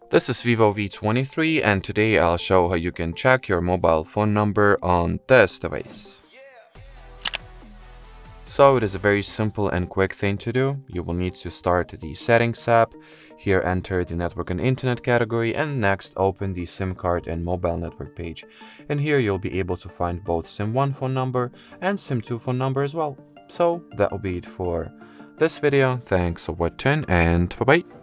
This is Vivo V23 and today I'll show how you can check your mobile phone number on this device. So it is a very simple and quick thing to do. You will need to start the Settings app, here enter the Network and Internet category, and next open the SIM card and mobile network page. And here you'll be able to find both SIM1 phone number and SIM2 phone number as well. So that will be it for this video. Thanks for watching and bye bye.